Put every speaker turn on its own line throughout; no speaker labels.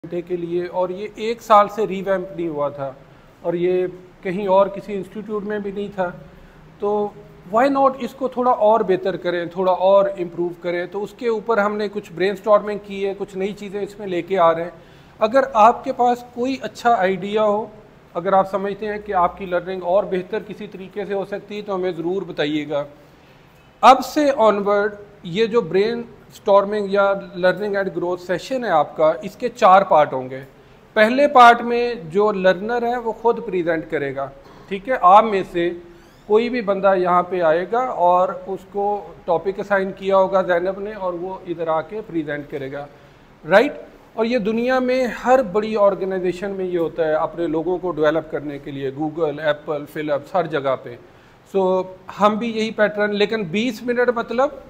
घंटे के लिए, और ये 1 साल से रीवैम्प नहीं हुआ था और ये कहीं और किसी इंस्टीट्यूट में भी नहीं था। तो वाई नॉट इसको थोड़ा और बेहतर करें, थोड़ा और इम्प्रूव करें। तो उसके ऊपर हमने कुछ ब्रेनस्टॉर्मिंग की है, कुछ नई चीज़ें इसमें लेके आ रहे हैं। अगर आपके पास कोई अच्छा आइडिया हो, अगर आप समझते हैं कि आपकी लर्निंग और बेहतर किसी तरीके से हो सकती है, तो हमें ज़रूर बताइएगा। अब से ऑनवर्ड ये जो ब्रेन स्टॉर्मिंग या लर्निंग एंड ग्रोथ सेशन है आपका, इसके 4 पार्ट होंगे। पहले पार्ट में जो लर्नर है वो खुद प्रेजेंट करेगा, ठीक है। आप में से कोई भी बंदा यहाँ पे आएगा और उसको टॉपिक असाइन किया होगा ज़ैनब ने, और वो इधर आके प्रेजेंट करेगा, राइट। और ये दुनिया में हर बड़ी ऑर्गेनाइजेशन में ये होता है, अपने लोगों को डेवलप करने के लिए, गूगल, एप्पल, फिलिप्स, हर जगह पे। सो हम भी यही पैटर्न, लेकिन 20 मिनट मतलब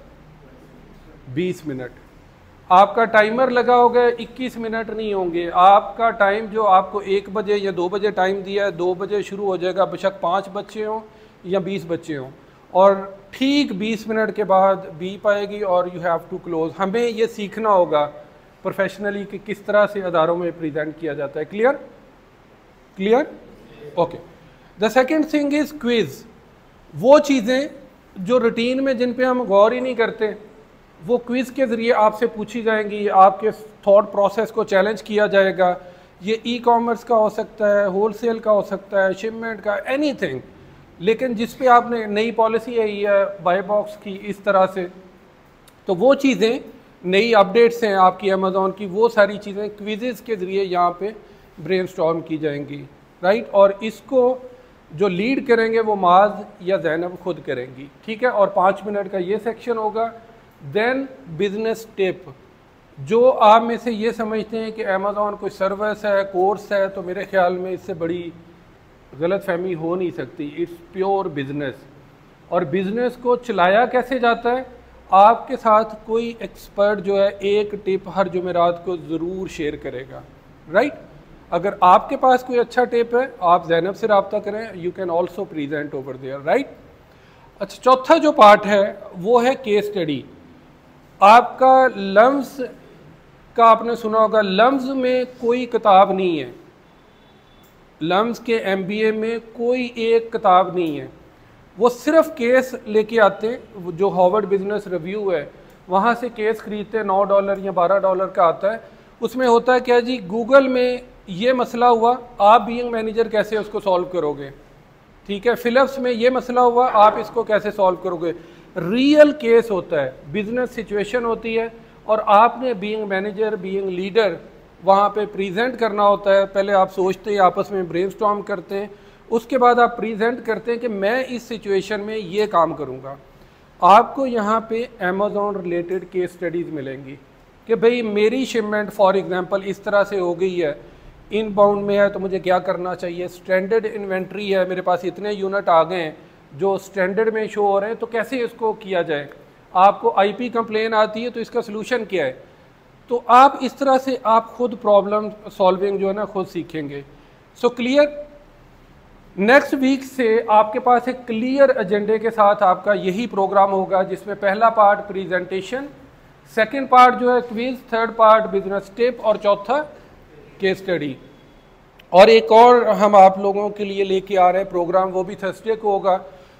20 मिनट आपका टाइमर लगा होगा, 21 मिनट नहीं होंगे। आपका टाइम जो आपको 1 बजे या 2 बजे टाइम दिया है, 2 बजे शुरू हो जाएगा, बेशक 5 बच्चे हों या 20 बच्चे हों, और ठीक 20 मिनट के बाद बीप आएगी और यू हैव टू क्लोज। हमें ये सीखना होगा प्रोफेशनली कि किस तरह से अदारों में प्रेजेंट किया जाता है। Clear clear okay. The second thing is quiz. वो चीज़ें जो रूटीन में जिन पे हम गौर ही नहीं करते, वो क्विज के ज़रिए आपसे पूछी जाएंगी, आपके थॉट प्रोसेस को चैलेंज किया जाएगा। ये ई कॉमर्स का हो सकता है, होलसेल का हो सकता है, शिपमेंट का, एनीथिंग, लेकिन जिस पे आपने नई पॉलिसी आई है बाय बॉक्स की इस तरह से, तो वो चीज़ें नई अपडेट्स हैं आपकी अमेज़ॉन की, वो सारी चीज़ें क्विज़ेस के ज़रिए यहाँ पे ब्रेनस्टॉर्म की जाएंगी, राइट। और इसको जो लीड करेंगे वो माज या ज़ैनब खुद करेंगी, ठीक है। और 5 मिनट का ये सेक्शन होगा। Then business tip. जो आप में से ये समझते हैं कि अमेज़ॉन कोई सर्विस है, कोर्स है, तो मेरे ख्याल में इससे बड़ी गलतफहमी हो नहीं सकती। It's pure business. और बिजनेस को चलाया कैसे जाता है, आपके साथ कोई एक्सपर्ट जो है एक टिप हर जुमेरात को ज़रूर शेयर करेगा, राइट। अगर आपके पास कोई अच्छा टिप है, आप ज़ैनब से रब्ता करें, you can also present over there, right. अच्छा, चौथा जो पार्ट है वो है केस स्टडी। आपका लम्स का आपने सुना होगा, लम्स में कोई किताब नहीं है, लम्स के MBA में कोई एक किताब नहीं है। वो सिर्फ केस लेके आते हैं, जो हार्वर्ड बिजनेस रिव्यू है वहाँ से केस खरीदते हैं, $9 या $12 का आता है। उसमें होता है क्या जी, गूगल में ये मसला हुआ, आप बीइंग मैनेजर कैसे उसको सॉल्व करोगे, ठीक है। फिलिप्स में ये मसला हुआ, आप इसको कैसे सॉल्व करोगे। रियल केस होता है, बिजनेस सिचुएशन होती है, और आपने बीइंग मैनेजर, बीइंग लीडर वहाँ पे प्रेजेंट करना होता है। पहले आप सोचते हैं, आपस में ब्रेनस्टॉर्म करते हैं, उसके बाद आप प्रेजेंट करते हैं कि मैं इस सिचुएशन में ये काम करूँगा। आपको यहाँ पे अमेज़ॉन रिलेटेड केस स्टडीज़ मिलेंगी कि भाई मेरी शिपमेंट फॉर एग्जांपल इस तरह से हो गई है, इनबाउंड में है, तो मुझे क्या करना चाहिए। स्टैंडर्ड इन्वेंट्री है, मेरे पास इतने यूनिट आ गए हैं जो स्टैंडर्ड में शो हो रहे हैं, तो कैसे इसको किया जाए। आपको IP कंप्लेन आती है, तो इसका सलूशन क्या है। तो आप इस तरह से आप खुद प्रॉब्लम सॉल्विंग जो है ना खुद सीखेंगे। So clear. नेक्स्ट वीक से आपके पास एक क्लियर एजेंडे के साथ आपका यही प्रोग्राम होगा, जिसमें पहला पार्ट प्रेजेंटेशन, सेकंड पार्ट जो है quiz, third part business tip, और चौथा केस स्टडी। और एक और हम आप लोगों के लिए लेके आ रहे हैं प्रोग्राम, वो भी थर्सडे को होगा।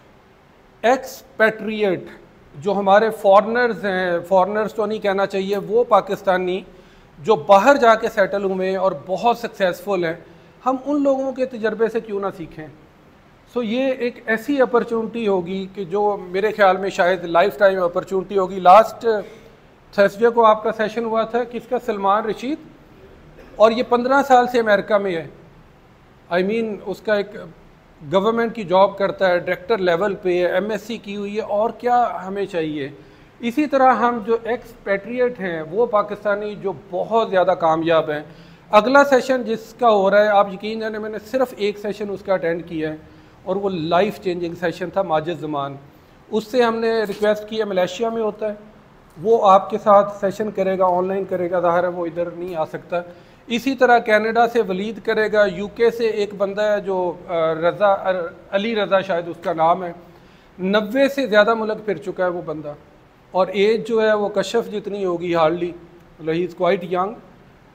एक्सपैट्रिएट जो हमारे फॉरेनर्स हैं, फॉरेनर्स तो नहीं कहना चाहिए, वो पाकिस्तानी जो बाहर जाके सेटल हुए हैं और बहुत सक्सेसफुल हैं, हम उन लोगों के तजर्बे से क्यों ना सीखें। सो ये एक ऐसी अपॉर्चुनिटी होगी कि जो मेरे ख्याल में शायद लाइफ टाइम अपॉर्चुनिटी होगी। लास्ट थर्सडे को आपका सेशन हुआ था किसका, सलमान रशीद, और ये 15 साल से अमेरिका में है। आई मीन उसका एक गवर्नमेंट की जॉब करता है, डायरेक्टर लेवल पे है, MSc की हुई है, और क्या हमें चाहिए। इसी तरह हम जो एक्सपैट्रिएट हैं वो पाकिस्तानी जो बहुत ज़्यादा कामयाब हैं। अगला सेशन जिसका हो रहा है, आप यकीन जाने मैंने सिर्फ एक सेशन उसका अटेंड किया है, और वो लाइफ चेंजिंग सेशन था, माजिद ज़मान। उससे हमने रिक्वेस्ट किया, मलेशिया में होता है, वो आपके साथ सेशन करेगा, ऑनलाइन करेगा, ज़ाहिर है वो इधर नहीं आ सकता। इसी तरह कनाडा से वलीद करेगा, UK से एक बंदा है जो रज़ा, अली रज़ा शायद उसका नाम है, 90 से ज़्यादा मुल्क फिर चुका है वो बंदा, और एज जो है वो कशफ जितनी होगी hardly, he is quite young.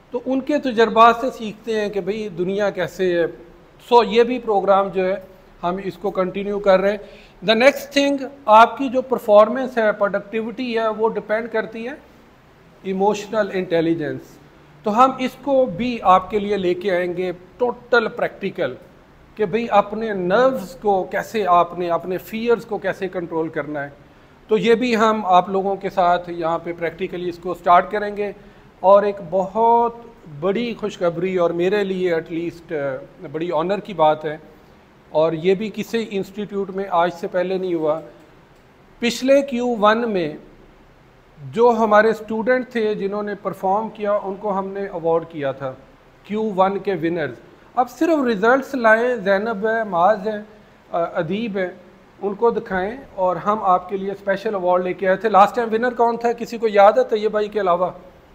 तो उनके तजर्बात से सीखते हैं कि भाई दुनिया कैसे है। सो ये भी प्रोग्राम जो है हम इसको कंटिन्यू कर रहे हैं। द नेक्स्ट थिंग, आपकी जो परफॉर्मेंस है, प्रोडक्टिविटी है, वो डिपेंड करती है इमोशनल इंटेलिजेंस। तो हम इसको भी आपके लिए लेके आएंगे टोटल प्रैक्टिकल, कि भाई अपने नर्व्स को कैसे, आपने अपने फियर्स को कैसे कंट्रोल करना है। तो ये भी हम आप लोगों के साथ यहाँ पे प्रैक्टिकली इसको स्टार्ट करेंगे। और एक बहुत बड़ी खुशखबरी, और मेरे लिए एटलीस्ट बड़ी ऑनर की बात है, और ये भी किसी इंस्टीट्यूट में आज से पहले नहीं हुआ। पिछले Q1 में जो हमारे स्टूडेंट थे जिन्होंने परफॉर्म किया, उनको हमने अवार्ड किया था Q1 के विनर्स। अब सिर्फ रिज़ल्ट्स लाएं, ज़ैनब है, माज है, अदीब है, उनको दिखाएं और हम आपके लिए स्पेशल अवार्ड लेके आए थे। लास्ट टाइम विनर कौन था, किसी को याद है तैयब भाई के अलावा?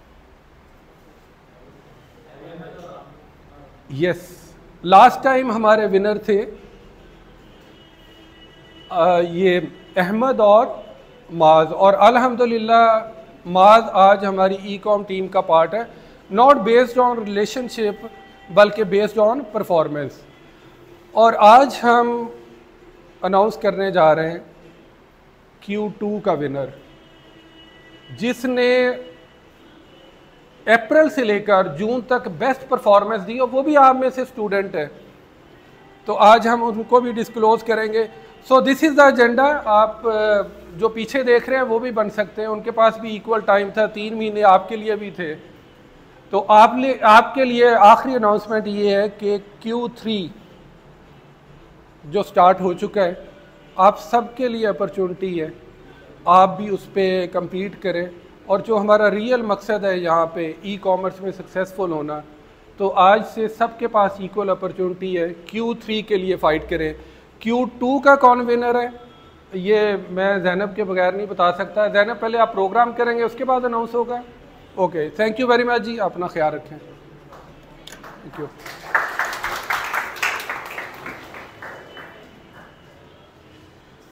यस, लास्ट टाइम हमारे विनर थे ये अहमद और माज, और अल्हम्दुलिल्लाह माज आज हमारी ई-कॉम टीम का पार्ट है। नॉट बेस्ड ऑन रिलेशनशिप बल्कि बेस्ड ऑन परफॉर्मेंस। और आज हम अनाउंस करने जा रहे हैं Q2 का विनर, जिसने अप्रैल से लेकर जून तक बेस्ट परफॉर्मेंस दी, और वो भी आप में से स्टूडेंट है। तो आज हम उनको भी डिस्क्लोज करेंगे। So this is the agenda. आप जो पीछे देख रहे हैं वो भी बन सकते हैं, उनके पास भी इक्वल टाइम था, 3 महीने आपके लिए भी थे। तो आपके लिए आखिरी अनाउंसमेंट ये है कि Q3 जो स्टार्ट हो चुका है, आप सबके लिए अपॉर्चुनिटी है, आप भी उस पर कम्पीट करें। और जो हमारा रियल मकसद है यहाँ पे ई-कॉमर्स में सक्सेसफुल होना, तो आज से सबके पास इक्वल अपॉर्चुनिटी है। Q3 के लिए फ़ाइट करें। Q2 का कौन विनर है ये मैं ज़ैनब के बगैर नहीं बता सकता। ज़ैनब पहले आप प्रोग्राम करेंगे, उसके बाद अनाउंस होगा। Okay, thank you very much ji, अपना ख्याल रखें। Thank you.